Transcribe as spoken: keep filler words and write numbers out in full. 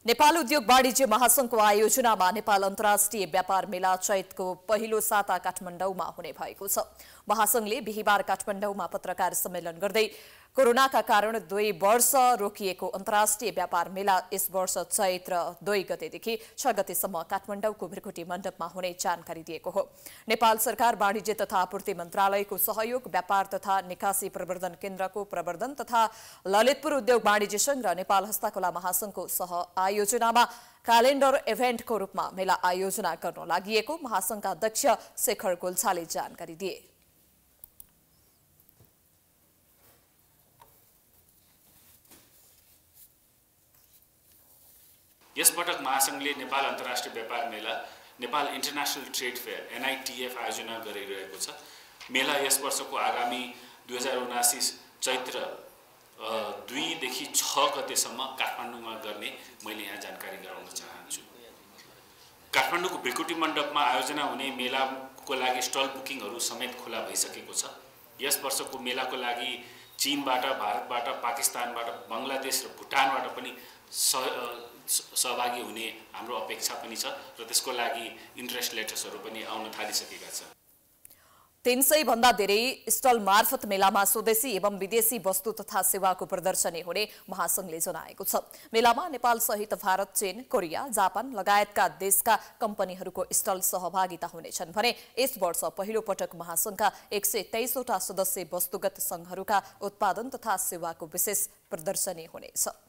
नेपाल उद्योग वाणिज्य महासंघको आयोजनामा नेपाल अन्तर्राष्ट्रिय व्यापार मेला चैतको पहिलो साता काठमाडौँमा हुने भएको छ। महासंघले बिहीबार काठमाडौँमा पत्रकार सम्मेलन गर्दै कोरोनाका कारण दुई वर्ष रोकिएको अन्तर्राष्ट्रिय व्यापार मेला यस वर्ष चैत्र दुई गतेदेखि छ गतेसम्म काठमाडौँको भृकुटी मण्डपमा हुने जानकारी दिएको हो। नेपाल सरकार वाणिज्य तथा आपूर्ति मन्त्रालयको सहयोग, व्यापार तथा निकासी प्रवर्धन केन्द्रको प्रवर्धन तथा ललितपुर उद्योग वाणिज्य संघ र नेपाल हस्तकला महासंघको सह आयोजनामा क्यालेन्डर इभेन्टको रूपमा मेला आयोजना गर्न लागि महासंघका अध्यक्ष शेखर गोल्छाले जानकारी दिए। यसपटक महासंघले नेपाल अन्तर्राष्ट्रिय व्यापार मेला, Nepal international trade fair NITF आयोजना गरिरहेको छ। मेला यस वर्षको आगामी दुई हजार उनासी चैत्र दुईदेखि छ गतेसम्म काठमाडौँमा गर्ने मैले यहाँ जानकारी गराउन चाहन्छु। काठमाडौँको भृकुटी मण्डपमा आयोजना हुने मेलाको लागि स्टल बुकिङहरू समेत खुला भइसकेको छ। यस वर्षको मेलाको लागि चीनबाट, भारतबाट, पाकिस्तानबाट, बङ्गलादेश र भुटानबाट पनि सहभागी हुने हाम्रो अपेक्षा पनि छ र त्यसको लागि इन्ट्रेस्ट लेटर्सहरू पनि आउन थालिसकेका छन्। तीन सय भन्दा धेरै स्टल मार्फत मेलामा स्वदेशी एवं विदेशी वस्तु तथा सेवाको प्रदर्शनी हुने महासंघले जनाएको छ। मेलामा नेपाल सहित भारत, चीन, कोरिया, जापान लगायतका देशका कम्पनीहरूको स्टल सहभागिता हुनेछन् भने यस वर्ष पहिलो पटक महासंघका एक सय तेइसवटा सदस्य वस्तुगत संघहरूका उत्पादन तथा सेवाको विशेष प्रदर्शनी हुनेछ।